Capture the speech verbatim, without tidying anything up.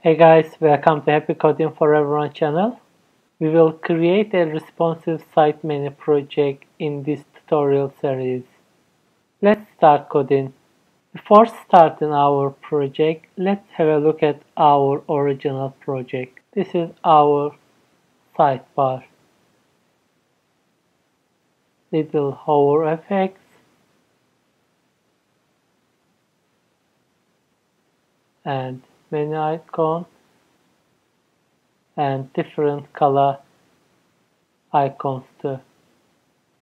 Hey guys, welcome to Happy Coding for Everyone channel. We will create a responsive site menu project in this tutorial series. Let's start coding. Before starting our project, let's have a look at our original project. This is our sidebar. Little hover effects. And menu icon. And different color icons too.